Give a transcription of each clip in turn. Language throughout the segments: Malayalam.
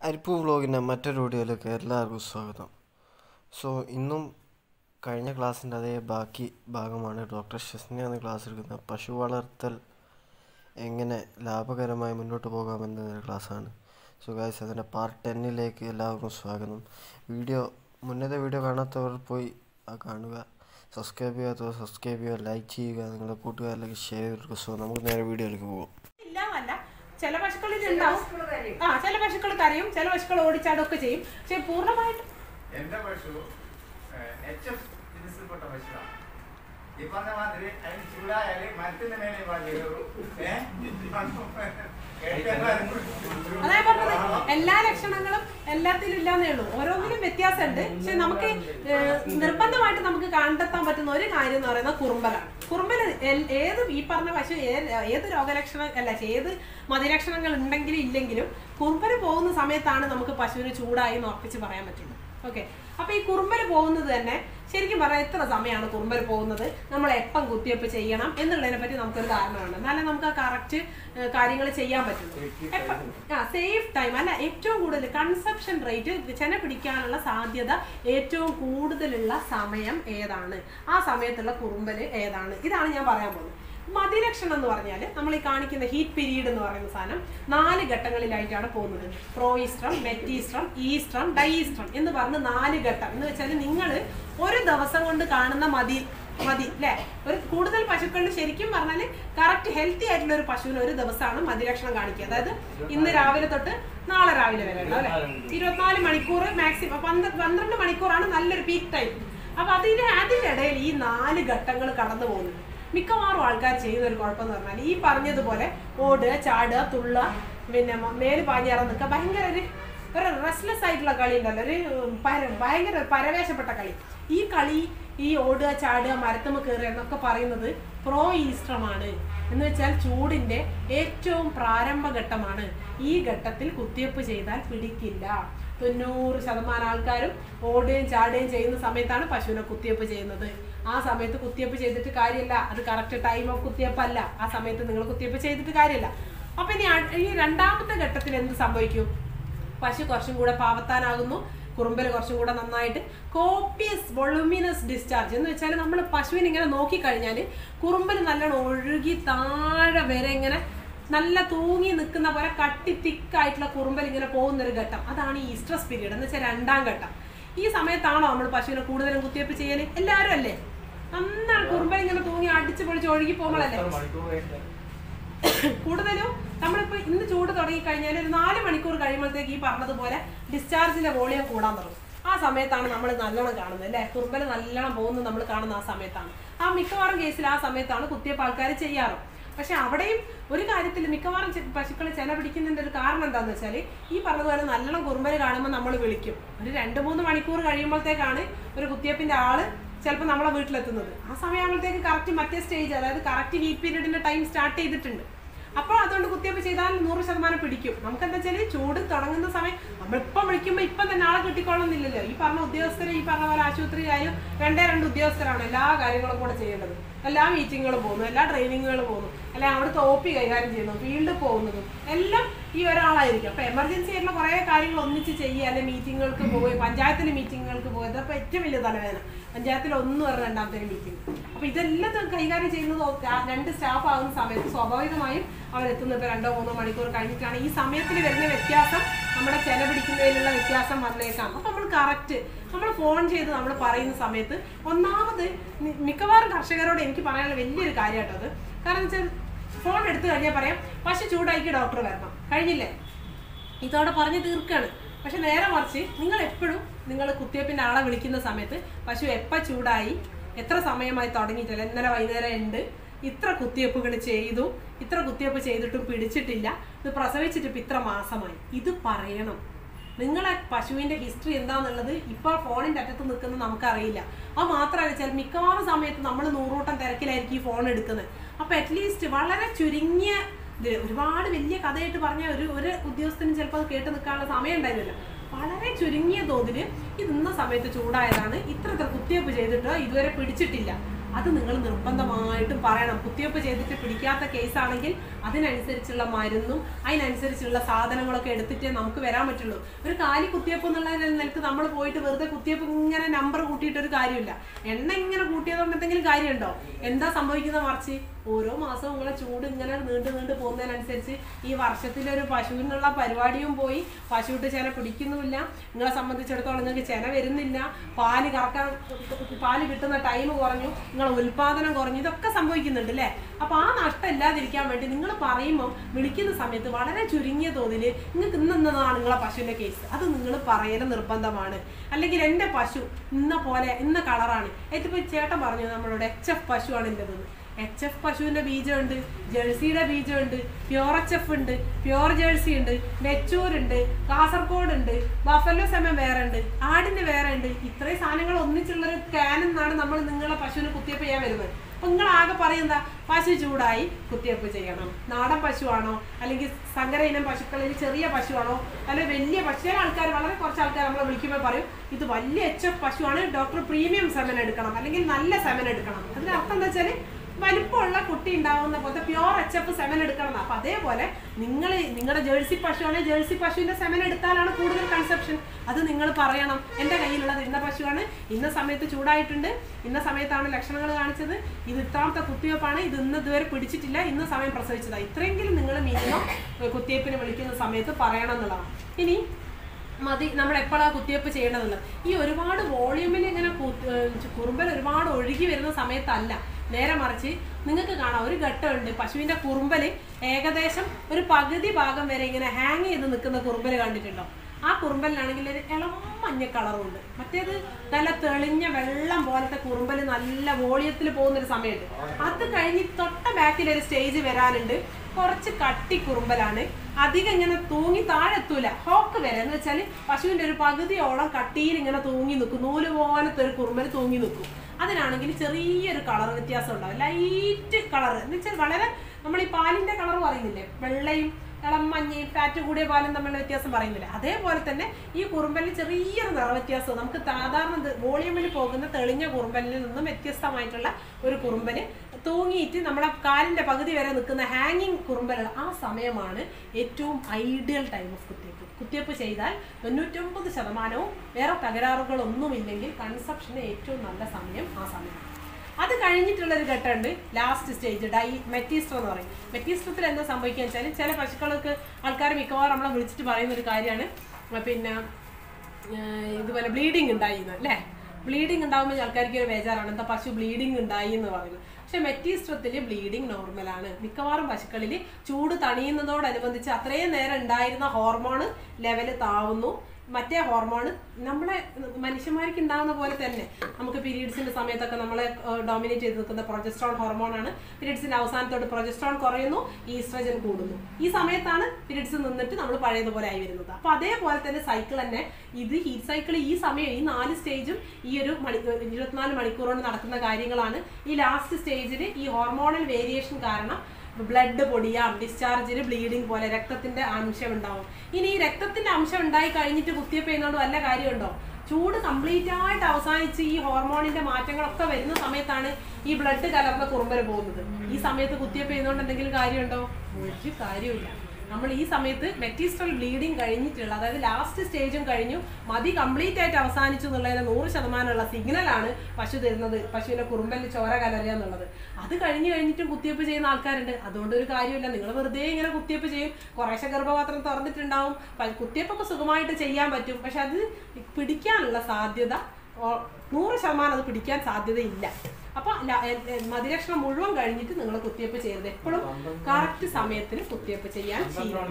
അരിപ്പൂ വ്ളോഗിൻ്റെ മറ്റൊരു വീഡിയോയിലേക്ക് എല്ലാവർക്കും സ്വാഗതം. ഇന്നും കഴിഞ്ഞ ക്ലാസ്സിൻ്റെ അതേ ബാക്കി ഭാഗമാണ്. ഡോക്ടർ ഷെസ്ന എന്ന ക്ലാസ് എടുക്കുന്ന പശു വളർത്തൽ എങ്ങനെ ലാഭകരമായി മുന്നോട്ട് പോകാമെന്നൊരു ക്ലാസ്സാണ്. ഗായ്സ്, അതിൻ്റെ പാർട്ട് 10ലേക്ക് എല്ലാവർക്കും സ്വാഗതം. മുന്നത്തെ വീഡിയോ കാണാത്തവർ പോയി കാണുക. സബ്സ്ക്രൈബ് ചെയ്യാത്തവർ സബ്സ്ക്രൈബ് ചെയ്യുക, ലൈക്ക് ചെയ്യുക, നിങ്ങളുടെ കൂട്ടുകാരിലേക്ക് ഷെയർ ചെയ്യുക. നമുക്ക് നേരെ വീഡിയോയിലേക്ക് പോകാം. ചില പശുക്കളിൽ ഉണ്ടാവും, ചില പശുക്കൾ കരയും, ചില പശുക്കൾ ഓടിച്ചാടൊക്കെ ചെയ്യും. പക്ഷെ പൂർണ്ണമായിട്ടും എന്റെ പശു പ്പെട്ട പശുവാണ്. ഈ പറഞ്ഞ മാതിരി അതിന് ചൂടായാല് മരത്തിന്റെ മേലെ അതാ പറഞ്ഞത്. എല്ലാ ലക്ഷണങ്ങളും എല്ലാത്തിലും ഇല്ലാന്നേ ഉള്ളൂ, ഓരോന്നിനും വ്യത്യാസമുണ്ട്. പക്ഷെ നമുക്ക് നിർബന്ധമായിട്ട് നമുക്ക് കണ്ടെത്താൻ പറ്റുന്ന ഒരു കാര്യം എന്ന് പറയുന്നത് കുറുമ്പലാണ്. കുറുമ്പൽ ഏത് ഈ പറഞ്ഞ പശു ഏത് രോഗലക്ഷണം അല്ല, ഏത് മതിലക്ഷണങ്ങൾ ഉണ്ടെങ്കിലും ഇല്ലെങ്കിലും കുറുമ്പൽ പോകുന്ന സമയത്താണ് നമുക്ക് പശുവിന് ചൂടായി എന്ന് ഉറപ്പിച്ച് പറയാൻ പറ്റുള്ളൂ. ഓക്കെ, അപ്പൊ ഈ കുറുമ്പൽ പോകുന്നത് തന്നെ ശരിക്കും പറഞ്ഞാൽ എത്ര സമയമാണ് കുറുമ്പൽ പോകുന്നത്, നമ്മൾ എപ്പം കുത്തിവെപ്പ് ചെയ്യണം എന്നുള്ളതിനെ പറ്റി നമുക്കൊരു ധാരണയുണ്ട്. എന്നാലും നമുക്ക് ആ കറക്റ്റ് കാര്യങ്ങൾ ചെയ്യാൻ പറ്റുള്ളൂ. സേഫ് ടൈം അല്ല, ഏറ്റവും കൂടുതൽ കൺസെപ്ഷൻ റേറ്റ് ചെന പിടിക്കാനുള്ള സാധ്യത ഏറ്റവും കൂടുതലുള്ള സമയം ഏതാണ്, ആ സമയത്തുള്ള കുറുമ്പൽ ഏതാണ്, ഇതാണ് ഞാൻ പറയാൻ പോകുന്നത്. മതിലക്ഷണം എന്ന് പറഞ്ഞാൽ നമ്മൾ ഈ കാണിക്കുന്ന ഹീറ്റ് പീരീഡ് എന്ന് പറയുന്ന സാധനം 4 ഘട്ടങ്ങളിലായിട്ടാണ് പോകുന്നത്. പ്രോയിസ്ട്രം, മെറ്റീസ്ട്രം, ഈസ്ട്രം, ഡൈസ്ട്രം എന്ന് പറഞ്ഞ് 4 ഘട്ടം. എന്ന് വെച്ചാൽ നിങ്ങൾ ഒരു ദിവസം കൊണ്ട് കാണുന്ന മതി അല്ലേ, ഒരു കൂടുതൽ പശുക്കളിൽ ശരിക്കും പറഞ്ഞാൽ കറക്റ്റ് ഹെൽത്തി ആയിട്ടുള്ള ഒരു പശുവിന് ഒരു ദിവസമാണ് മതിലക്ഷണം കാണിക്കുക. അതായത് ഇന്ന് രാവിലെ തൊട്ട് നാളെ രാവിലെ വരെ ഉള്ളു അല്ലെ, 24 മണിക്കൂർ മാക്സിമം 12 മണിക്കൂറാണ് നല്ലൊരു പീക്ക് ടൈം. അപ്പൊ അതിന്റെ ഇടയിൽ ഈ 4 ഘട്ടങ്ങൾ കടന്നു പോകുന്നത് മിക്കവാറും ആൾക്കാർ ചെയ്യുന്ന ഒരു കുഴപ്പമെന്ന് പറഞ്ഞാൽ ഈ പറഞ്ഞതുപോലെ ഓടുക, ചാടുക, തുള്ളുക, പിന്നെ മേല് പാഞ്ഞേറാൻ നിൽക്കുക, ഭയങ്കര ഒരു റെസ്റ്റ്ലെസ് ആയിട്ടുള്ള കളി ഉണ്ടല്ലോ, ഭയങ്കര പരവേശപ്പെട്ട കളി. ഈ കളി, ഈ ഓടുക, ചാടുക, മരത്തുമ്മ കയറുക എന്നൊക്കെ പറയുന്നത് പ്രോ ഈസ്ട്രമാണ്. എന്ന് വെച്ചാൽ ചൂടിന്റെ ഏറ്റവും പ്രാരംഭഘട്ടമാണ്. ഈ ഘട്ടത്തിൽ കുത്തിവെപ്പ് ചെയ്താൽ പിടിക്കില്ല. 90% ആൾക്കാരും ഓടുകയും ചാടുകയും ചെയ്യുന്ന സമയത്താണ് പശുവിനെ കുത്തിവെപ്പ് ചെയ്യുന്നത്. ആ സമയത്ത് കുത്തിവെപ്പ് ചെയ്തിട്ട് കാര്യമില്ല, അത് കറക്റ്റ് ടൈം ഓഫ് കുത്തിവെപ്പല്ല. ആ സമയത്ത് നിങ്ങൾ കുത്തിവെപ്പ് ചെയ്തിട്ട് കാര്യമില്ല. അപ്പൊ ഇനി ഈ രണ്ടാമത്തെ ഘട്ടത്തിൽ എന്ത് സംഭവിക്കും? പശു കുറച്ചും കൂടെ പാവത്താനാകുന്നു, കുറുമ്പൽ കുറച്ചും കൂടെ നന്നായിട്ട് കോപ്പിയസ് വൊളുമിനസ് ഡിസ്ചാർജ്. എന്ന് വെച്ചാൽ നമ്മൾ പശുവിനെ ഇങ്ങനെ നോക്കിക്കഴിഞ്ഞാൽ കുറുമ്പൽ നല്ലോണം ഒഴുകി താഴെ വരെ ഇങ്ങനെ നല്ല തൂങ്ങി നിൽക്കുന്ന പോലെ കട്ടി തിക്കായിട്ടുള്ള കുറുമ്പൽ ഇങ്ങനെ പോകുന്നൊരു ഘട്ടം, അതാണ് ഈ സ്ട്രെസ് പീരീഡ് എന്ന് വെച്ചാൽ 2ാം ഘട്ടം. ഈ സമയത്താണോ നമ്മൾ പശുവിനെ കൂടുതലും കുത്തിവെപ്പ് ചെയ്യല്? എല്ലാവരും അല്ലേ? നന്നാണ് കുറുമ്പൽ ഇങ്ങനെ തൂങ്ങി അടിച്ച് പൊളിച്ച് ഒഴുകി പോകുമ്പോഴല്ലേ കൂടുതലും. നമ്മളിപ്പോ ഇന്ന് ചൂട് തുടങ്ങി കഴിഞ്ഞാൽ ഒരു 4 മണിക്കൂർ കഴിയുമ്പോഴത്തേക്ക് ഈ പറഞ്ഞതുപോലെ ഡിസ്ചാർജിന്റെ വോളിയം കൂടാൻ തുടങ്ങും. ആ സമയത്താണ് നമ്മൾ നല്ലോണം കാണുന്നത് അല്ലെ, കുറുമ്പൽ നല്ലോണം പോകുന്നത് നമ്മൾ കാണുന്ന ആ സമയത്താണ്. ആ മിക്കവാറും കേസിൽ ആ സമയത്താണ് കുത്തിവെപ്പ് ആൾക്കാർ ചെയ്യാറ്. പക്ഷെ അവിടെയും ഒരു കാര്യത്തിൽ മിക്കവാറും പശുക്കൾ ചെന പിടിക്കുന്നതിന്റെ ഒരു കാരണം എന്താണെന്ന് വെച്ചാൽ ഈ പറഞ്ഞതുപോലെ നല്ലോണം കുറുമ്പൽ കാണുമ്പോൾ നമ്മൾ വിളിക്കും. ഒരു 2-3 മണിക്കൂർ കഴിയുമ്പോഴത്തേക്കാണ് ഒരു കുത്തിവെപ്പിന്റെ ആള് ചിലപ്പോൾ നമ്മളെ വീട്ടിലെത്തുന്നത്. ആ സമയമാകുമ്പോഴത്തേക്ക് കറക്റ്റ് മറ്റേ സ്റ്റേജ്, അതായത് കറക്റ്റ് ഹീറ്റ് പീരീഡിന്റെ ടൈം സ്റ്റാർട്ട് ചെയ്തിട്ടുണ്ട്. അപ്പോൾ അതുകൊണ്ട് കുത്തിവെപ്പ് ചെയ്താൽ 100% പിടിക്കും. നമുക്ക് എന്താ വെച്ചാൽ ചൂട് തുടങ്ങുന്ന സമയം നമ്മളിപ്പം വിളിക്കുമ്പോൾ ഇപ്പം തന്നെ ആളെ കിട്ടിക്കോളുന്നില്ലല്ലോ. ഈ പറഞ്ഞ ഉദ്യോഗസ്ഥർ ഈ പറഞ്ഞ പോലെ ആശുപത്രിയിലായും 2 ഉദ്യോഗസ്ഥരാണ് എല്ലാ കാര്യങ്ങളും കൂടെ ചെയ്യേണ്ടത്. എല്ലാ മീറ്റിങ്ങുകളും പോകുന്നു, എല്ലാ ട്രെയിനിങ്ങുകളും പോകുന്നു, അല്ലെങ്കിൽ അവിടുത്തെ OP കൈകാര്യം ചെയ്യുന്നു, ഫീൽഡിൽ പോകുന്നതും എല്ലാം ഈ ഒരാളായിരിക്കും. അപ്പൊ എമർജൻസി ആയിട്ടുള്ള കുറെ കാര്യങ്ങൾ ഒന്നിച്ച് ചെയ്യുക, അല്ലെങ്കിൽ മീറ്റിങ്ങുകൾക്ക് പോയി, പഞ്ചായത്തിലെ മീറ്റിങ്ങുകൾക്ക് പോയത് അപ്പൊ ഏറ്റവും വലിയ തലവേദന. പഞ്ചായത്തിൽ 1 വരെ 2ാമത്തെ മീറ്റിംഗ്. അപ്പൊ ഇതെല്ലാം കൈകാര്യം ചെയ്യുന്നത് 2 സ്റ്റാഫ് ആകുന്ന സമയത്ത് സ്വാഭാവികമായും അവരെത്തുന്നത് ഇപ്പൊ 2-3 മണിക്കൂർ കഴിഞ്ഞിട്ടാണ്. ഈ സമയത്തിൽ വരുന്ന വ്യത്യാസം നമ്മുടെ ചെന പിടിക്കുന്നതിലുള്ള വ്യത്യാസം വന്നേക്കാം. അപ്പൊ നമ്മൾ കറക്റ്റ് നമ്മൾ ഫോൺ ചെയ്ത് നമ്മൾ പറയുന്ന സമയത്ത് ഒന്നാമത് മിക്കവാറും കർഷകരോട് എനിക്ക് പറയാനുള്ള വലിയൊരു കാര്യമായിട്ടോ അത്. കാരണം വെച്ചാൽ ഫോൺ എടുത്തു കഴിഞ്ഞാൽ പറയാം പശു ചൂടാക്കി ഡോക്ടർ വരണം, കഴിഞ്ഞില്ലേ, ഇതോടെ പറഞ്ഞ് തീർക്കാണ്. പക്ഷെ നേരെ മറിച്ച് നിങ്ങൾ എപ്പോഴും നിങ്ങൾ കുത്തിവെപ്പിന്റെ ആളെ വിളിക്കുന്ന സമയത്ത് പശു എപ്പോൾ ചൂടായി, എത്ര സമയമായി തുടങ്ങിയിട്ടില്ല, ഇന്നലെ വൈകുന്നേരം ഉണ്ട്, ഇത്ര കുത്തിവെപ്പുകൾ ചെയ്തു, ഇത്ര കുത്തിവെപ്പ് ചെയ്തിട്ടും പിടിച്ചിട്ടില്ല, ഇത് പ്രസവിച്ചിട്ട് ഇപ്പം ഇത്ര മാസമായി, ഇത് പറയണം. നിങ്ങളെ പശുവിന്റെ ഹിസ്റ്ററി എന്താണെന്നുള്ളത് ഇപ്പോൾ ഫോണിന്റെ അറ്റത്ത് നിൽക്കുന്നത് നമുക്കറിയില്ല. അത് മാത്രമല്ല വെച്ചാൽ മിക്കവാറും സമയത്ത് നമ്മൾ 100 കൂട്ടം തിരക്കിലായിരിക്കും ഈ ഫോൺ എടുക്കുന്നത്. അപ്പൊ അറ്റ്ലീസ്റ്റ് വളരെ ചുരുങ്ങിയ ഒരുപാട് വലിയ കഥയായിട്ട് പറഞ്ഞ ഒരു ഉദ്യോഗസ്ഥനും ചിലപ്പോൾ അത് കേട്ട് നിൽക്കാനുള്ള സമയം ഉണ്ടായിരുന്നില്ല. വളരെ ചുരുങ്ങിയ തോതിൽ ഇത് ഇന്ന സമയത്ത് ചൂടായതാണ്, ഇത്ര കുത്തിവെപ്പ് ചെയ്തിട്ടോ ഇതുവരെ പിടിച്ചിട്ടില്ല, അത് നിങ്ങൾ നിർബന്ധമായിട്ടും പറയണം. കുത്തിവെപ്പ് ചെയ്തിട്ട് പിടിക്കാത്ത കേസാണെങ്കിൽ അതിനനുസരിച്ചുള്ള മരുന്നും അതിനനുസരിച്ചുള്ള സാധനങ്ങളൊക്കെ എടുത്തിട്ടേ നമുക്ക് വരാൻ പറ്റുള്ളൂ. ഒരു കാലി കുത്തിവെപ്പ് എന്നുള്ള നിലക്ക് നമ്മൾ പോയിട്ട് വെറുതെ കുത്തിവെപ്പ് ഇങ്ങനെ നമ്പർ കൂട്ടിയിട്ടൊരു കാര്യമില്ല. എണ്ണ ഇങ്ങനെ കൂട്ടിയതുകൊണ്ട് എന്തെങ്കിലും കാര്യമുണ്ടോ? എന്താ സംഭവിക്കുന്ന മറിച്ച് ഓരോ മാസവും നിങ്ങളെ ചൂട് ഇങ്ങനെ നീണ്ടു പോകുന്നതിനനുസരിച്ച് ഈ വർഷത്തിലൊരു പശുവിനുള്ള പരിപാടിയും പോയി, പശുവിട്ട് ചെന പിടിക്കുന്നുമില്ല, നിങ്ങളെ സംബന്ധിച്ചിടത്തോളം നിങ്ങൾക്ക് ചെന വരുന്നില്ല, പാല് കിട്ടുന്ന ടൈം കുറഞ്ഞു, നിങ്ങളെ ഉൽപാദനം കുറഞ്ഞു, ഇതൊക്കെ സംഭവിക്കുന്നുണ്ട് അല്ലേ? അപ്പൊ ആ നഷ്ടം ഇല്ലാതിരിക്കാൻ വേണ്ടി നിങ്ങൾ പറയുമ്പോൾ വിളിക്കുന്ന സമയത്ത് വളരെ ചുരുങ്ങിയ തോതിൽ നിങ്ങൾക്ക് ഇന്നതാണ് നിങ്ങളെ പശുവിന്റെ കേസ്, അത് നിങ്ങൾ പറയൽ നിർബന്ധമാണ്. അല്ലെങ്കിൽ എൻ്റെ പശു ഇന്ന കളറാണ്, ഇതിപ്പോ ചേട്ടൻ പറഞ്ഞു നമ്മളോട് HF പശുവാണ് എൻ്റെത്. HF പശുവിന്റെ ബീജമുണ്ട്, ജേഴ്സിയുടെ ബീജമുണ്ട്, പ്യോർ HF ഉണ്ട്, പ്യോർ ജേഴ്സി ഉണ്ട്, മെച്ചൂർ ഉണ്ട്, കാസർഗോഡ് ഉണ്ട്, ബഫല്ലോ സെമൻ വേറെ ഉണ്ട്, ആടിന് വേറെ ഉണ്ട്. ഇത്രയും സാധനങ്ങൾ ഒന്നിച്ചുള്ളൊരു ക്യാനെന്നാണ് നമ്മൾ നിങ്ങളെ പശുവിന് കുത്തിവെപ്പ് ചെയ്യാൻ വരുന്നത്. അപ്പൊ നിങ്ങൾ ആകെ പറയുന്ന പശു ചൂടായി കുത്തിവെപ്പ് ചെയ്യണം. നാടൻ പശുവാണോ അല്ലെങ്കിൽ സങ്കര ഇനം പശുക്കളിൽ ചെറിയ പശുവാണോ അല്ലെങ്കിൽ വലിയ പശു? ചില ആൾക്കാർ, വളരെ കുറച്ച് ആൾക്കാർ നമ്മളെ വിളിക്കുമ്പോൾ പറയും ഇത് വലിയ HF പശുവാണ്, ഡോക്ടർ പ്രീമിയം സെമൻ എടുക്കണം അല്ലെങ്കിൽ നല്ല സെമൻ എടുക്കണം. അതിന്റെ അർത്ഥം എന്താ വെച്ചാൽ വലിപ്പമുള്ള കുട്ടി ഉണ്ടാവുന്ന പോലത്തെ പ്യോർ HF സെമൻ എടുക്കണം. അപ്പൊ അതേപോലെ നിങ്ങളുടെ ജേഴ്സി പശുവാണെങ്കിൽ ജേഴ്സി പശുവിന്റെ സെമൻ എടുത്താലാണ് കൂടുതൽ കൺസെപ്ഷൻ. അത് നിങ്ങൾ പറയണം. എൻ്റെ കയ്യിലുള്ളത് ഇന്ന പശുവാണ്, ഇന്ന സമയത്ത് ചൂടായിട്ടുണ്ട്, ഇന്ന സമയത്താണ് ലക്ഷണങ്ങൾ കാണിച്ചത്, ഇത് ഇത്രാമത്തെ കുത്തിവെപ്പാണ്, ഇത് ഇതുവരെ പിടിച്ചിട്ടില്ല, ഇന്ന സമയം പ്രസവിച്ചതാണ്. ഇത്രയെങ്കിലും നിങ്ങൾ മിനിമം കുത്തിവെപ്പിന് വിളിക്കുന്ന സമയത്ത് പറയണം എന്നുള്ളതാണ്. ഇനി മതി നമ്മൾ എപ്പോഴാണ് കുത്തിവെപ്പ് ചെയ്യേണ്ടതെന്നുള്ളത്. ഈ ഒരുപാട് വോളിയൂമിൽ ഇങ്ങനെ കുറുമ്പൽ ഒരുപാട് ഒഴുകി വരുന്ന സമയത്തല്ല, നേരെ മറിച്ച് നിങ്ങൾക്ക് കാണാം ഒരു ഘട്ടമുണ്ട് പശുവിന്റെ കുറുമ്പല് ഏകദേശം ഒരു പകുതി ഭാഗം വരെ ഇങ്ങനെ ഹാങ് ചെയ്ത് നിൽക്കുന്ന കുറുമ്പല് കണ്ടിട്ടുണ്ടോ? ആ കുറുമ്പലിനാണെങ്കിൽ ഒരു ഇളം മഞ്ഞ കളറുണ്ട്. മറ്റേത് നല്ല തെളിഞ്ഞ വെള്ളം പോലത്തെ കുറുമ്പല് നല്ല വോളിയത്തിൽ പോകുന്നൊരു സമയമുണ്ട്. അത് കഴിഞ്ഞ് തൊട്ട ബാക്കിലൊരു സ്റ്റേജ് വരാനുണ്ട്, കുറച്ച് കട്ടി കുറുമ്പലാണ്, അധികം ഇങ്ങനെ തൂങ്ങി താഴെത്തൂല, ഹോക്ക് വരെ എന്ന് വെച്ചാൽ പശുവിന്റെ ഒരു പകുതിയോളം കട്ടിയിൽ ഇങ്ങനെ തൂങ്ങി നിൽക്കും, നൂല് പോലത്തെ ഒരു കുറുമ്പൽ തൂങ്ങി നിൽക്കും. അതിനാണെങ്കിൽ ചെറിയൊരു കളർ വ്യത്യാസം ഉണ്ടാവും, ലൈറ്റ് കളർ എന്ന് വെച്ചാൽ വളരെ നമ്മൾ ഈ പാലിന്റെ കളർ പറയുന്നില്ലേ, വെള്ളയും ഇളം മഞ്ഞയും ഫാറ്റ് കൂടിയ പാലും തമ്മിലുള്ള വ്യത്യാസം പറയുന്നില്ല, അതേപോലെ തന്നെ ഈ കുറുമ്പലിന് ചെറിയൊരു നിറ വ്യത്യാസം. നമുക്ക് സാധാരണ വോളിയമിൽ പോകുന്ന തെളിഞ്ഞ കുറുമ്പലിൽ നിന്നും വ്യത്യസ്തമായിട്ടുള്ള ഒരു കുറുമ്പല് തൂങ്ങിയിട്ട് നമ്മുടെ കാലിന്റെ പകുതി വരെ നിൽക്കുന്ന ഹാങ്ങിങ് കുറുമ്പലുകൾ, ആ സമയമാണ് ഏറ്റവും ഐഡിയൽ ടൈം ഓഫ് കുത്തിവെപ്പ്. കുത്തിവെപ്പ് ചെയ്താൽ 99% വേറെ തകരാറുകളൊന്നുമില്ലെങ്കിൽ കൺസെപ്ഷന് ഏറ്റവും നല്ല സമയം ആ സമയമാണ്. അത് കഴിഞ്ഞിട്ടുള്ളൊരു ഘട്ടമുണ്ട്, ലാസ്റ്റ് സ്റ്റേജ് മെറ്റീസ്ട്രം എന്ന് പറയും. മെറ്റീസ്ട്രത്തിൽ എന്താ സംഭവിക്കുക വെച്ചാൽ ചില പശുക്കൾക്ക് ആൾക്കാർ മിക്കവാറും നമ്മളെ വിളിച്ചിട്ട് പറയുന്നൊരു കാര്യമാണ്, പിന്നെ ഇതുപോലെ ബ്ലീഡിങ് ഉണ്ടായിരുന്നു അല്ലേ. ബ്ലീഡിങ് ഉണ്ടാകുമ്പോൾ ആൾക്കാർക്ക് ഒരു ബേജാറാണ്, എന്താ പശു ബ്ലീഡിങ് ഉണ്ടായി എന്ന് പറയുന്നത്. പക്ഷെ മെറ്റീസ്ട്രത്തിൽ ബ്ലീഡിങ് നോർമലാണ്. മിക്കവാറും പശുക്കളിൽ ചൂട് തണിയുന്നതോടനുബന്ധിച്ച് അത്രയും നേരം ഉണ്ടായിരുന്ന ഹോർമോൺ ലെവല് താവുന്നു. മറ്റേ ഹോർമോൺ നമ്മളെ മനുഷ്യന്മാർക്ക് ഉണ്ടാകുന്ന പോലെ തന്നെ നമുക്ക് പീരീഡ്സിന്റെ സമയത്തൊക്കെ നമ്മളെ ഡോമിനേറ്റ് ചെയ്ത് നിൽക്കുന്ന പ്രൊജസ്ട്രോൺ ഹോർമോണാണ്. പീരീഡ്സിന്റെ അവസാനത്തോട് പ്രൊജസ്ട്രോൺ കുറയുന്നു, ഈസ്ട്രജൻ കൂടുന്നു. ഈ സമയത്താണ് പീരീഡ്സ് നിന്നിട്ട് നമ്മൾ പഴയതുപോലെ ആയി വരുന്നത്. അപ്പൊ അതേപോലെ തന്നെ സൈക്കിൾ തന്നെ, ഇത് ഹീറ്റ് സൈക്കിൾ ഈ സമയം ഈ 4 സ്റ്റേജും ഈ ഒരു 24 മണിക്കൂർ കൊണ്ട് നടക്കുന്ന കാര്യങ്ങളാണ്. ഈ ലാസ്റ്റ് സ്റ്റേജിൽ ഈ ഹോർമോണൽ വേരിയേഷൻ കാരണം ബ്ലഡ് പൊടിയാം, ഡിസ്ചാർജിന് ബ്ലീഡിങ് പോലെ രക്തത്തിന്റെ അംശം ഉണ്ടാവും. ഇനി ഈ രക്തത്തിന്റെ അംശം ഉണ്ടായി കഴിഞ്ഞിട്ട് കുത്തിവെപ്പ് ചെയ്യുന്നതുകൊണ്ട് വല്ല കാര്യമുണ്ടോ? ചൂട് കംപ്ലീറ്റ് ആയിട്ട് അവസാനിച്ച് ഈ ഹോർമോണിന്റെ മാറ്റങ്ങളൊക്കെ വരുന്ന സമയത്താണ് ഈ ബ്ലഡ് കലർന്ന കുറുമ്പല് പോകുന്നത്. ഈ സമയത്ത് കുത്തിവെപ്പ് ചെയ്യുന്നതുകൊണ്ട് എന്തെങ്കിലും കാര്യമുണ്ടോ? ഒരു കാര്യമില്ല. നമ്മൾ ഈ സമയത്ത് മെറ്റീസ്ട്രൽ ബ്ലീഡിങ് കഴിഞ്ഞിട്ടുള്ള, അതായത് ലാസ്റ്റ് സ്റ്റേജും കഴിഞ്ഞു, മതി കംപ്ലീറ്റ് ആയിട്ട് അവസാനിച്ചു എന്നുള്ളതിന് 100% സിഗ്നലാണ് പശു തരുന്നത്, പശുവിന്റെ കുറുമ്പലിൽ ചോര കലരുക എന്നുള്ളത്. അത് കഴിഞ്ഞിട്ടും കുത്തിവെപ്പ് ചെയ്യുന്ന ആൾക്കാരുണ്ട്. അതുകൊണ്ട് ഒരു കാര്യമില്ല, നിങ്ങൾ വെറുതെ ഇങ്ങനെ കുത്തിവെപ്പ് ചെയ്യും, കുറേശ്ശെ ഗർഭപാത്രം തുറന്നിട്ടുണ്ടാവും, കുത്തിവെപ്പൊക്കെ സുഖമായിട്ട് ചെയ്യാൻ പറ്റും. പക്ഷെ അത് പിടിക്കാനുള്ള സാധ്യത 100% അത് പിടിക്കാൻ സാധ്യതയില്ല. അപ്പൊ മതിലക്ഷണം മുഴുവൻ കഴിഞ്ഞിട്ട് നിങ്ങൾ കുത്തിവെപ്പ് ചെയ്യരുത്. എപ്പോഴും കറക്റ്റ് സമയത്തിന് കുത്തിവെപ്പ് ചെയ്യാൻ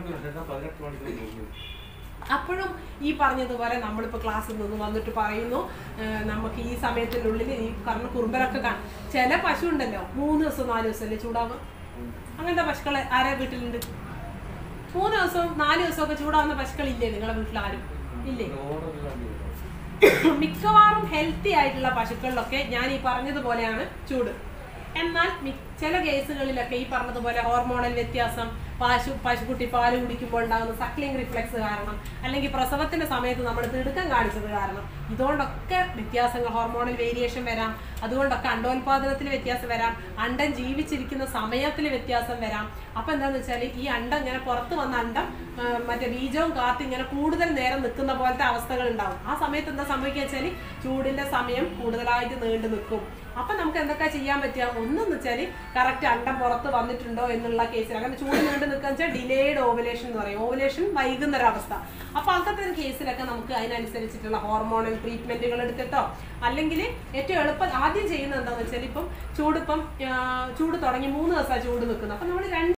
അപ്പോഴും ഈ പറഞ്ഞതുപോലെ നമ്മളിപ്പോ ക്ലാസ്സിൽ നിന്ന് വന്നിട്ട് പറയുന്നു നമുക്ക് ഈ സമയത്തിനുള്ളിൽ ഈ പറഞ്ഞ കുറുമ്പലൊക്കെ കാണും. ചില പശു ഉണ്ടല്ലോ 3 ദിവസം 4 ദിവസം അല്ലേ ചൂടാവുക. അങ്ങനത്തെ പശുക്കളെ ആരാ വീട്ടിലുണ്ട്? 3 ദിവസവും 4 ദിവസമൊക്കെ ചൂടാവുന്ന പശുക്കളില്ലേ നിങ്ങളുടെ വീട്ടിൽ? ആരും ഇല്ലേ? മിക്കവാറും ഹെൽത്തി ആയിട്ടുള്ള പശുക്കളിലൊക്കെ ഞാൻ ഈ പറഞ്ഞതുപോലെയാണ് ചൂട്. എന്നാൽ ചില കേസുകളിലൊക്കെ ഈ പറഞ്ഞതുപോലെ ഹോർമോണൽ വ്യത്യാസം, പശുക്കുട്ടി പാല് കുടിക്കുമ്പോൾ ഉണ്ടാകുന്ന സക്ലിംഗ് റിഫ്ലെക്സ് കാരണം, അല്ലെങ്കിൽ പ്രസവത്തിന്റെ സമയത്ത് നമ്മൾ തിടുക്കം കാണിച്ചത് കാരണം, ഇതുകൊണ്ടൊക്കെ വ്യത്യാസങ്ങൾ, ഹോർമോണൽ വേരിയേഷൻ വരാം. അതുകൊണ്ടൊക്കെ അണ്ടോൽപാദനത്തിൽ വ്യത്യാസം വരാം, അണ്ടം ജീവിച്ചിരിക്കുന്ന സമയത്തിൽ വ്യത്യാസം വരാം. അപ്പൊ എന്താന്ന് വെച്ചാൽ ഈ അണ്ടം ഇങ്ങനെ പുറത്ത് വന്ന അണ്ടം മറ്റേ ബീജവും കാത്ത് ഇങ്ങനെ കൂടുതൽ നേരം നിൽക്കുന്ന പോലത്തെ അവസ്ഥകൾ ഉണ്ടാവും. ആ സമയത്ത് എന്താ സംഭവിക്കുക വെച്ചാൽ ചൂടിന്റെ സമയം കൂടുതലായിട്ട് നീണ്ടു നിൽക്കും. അപ്പൊ നമുക്ക് എന്തൊക്കെ ചെയ്യാൻ പറ്റുക? ഒന്നെന്ന് വെച്ചാൽ കറക്റ്റ് അണ്ടം പുറത്ത് വന്നിട്ടുണ്ടോ എന്നുള്ള കേസിൽ, അങ്ങനെ ചൂട് നീണ്ടു നിൽക്കുക വെച്ചാൽ ഡിലേഡ് ഓവുലേഷൻ എന്ന് പറയും. ഓവുലേഷൻ വൈകുന്ന ഒരവസ്ഥ. അപ്പൊ അങ്ങനത്തെ ഒരു കേസിലൊക്കെ നമുക്ക് അതിനനുസരിച്ചിട്ടുള്ള ഹോർമോണൽ ട്രീറ്റ്മെന്റുകൾ എടുത്തിട്ടോ, അല്ലെങ്കിൽ ഏറ്റവും എളുപ്പം ആദ്യം ചെയ്യുന്നത് എന്താണെന്ന് വെച്ചാൽ, ചൂട് തുടങ്ങി 3 ദിവസമാണ് ചൂട് നിൽക്കുന്നത്. അപ്പൊ നമ്മൾ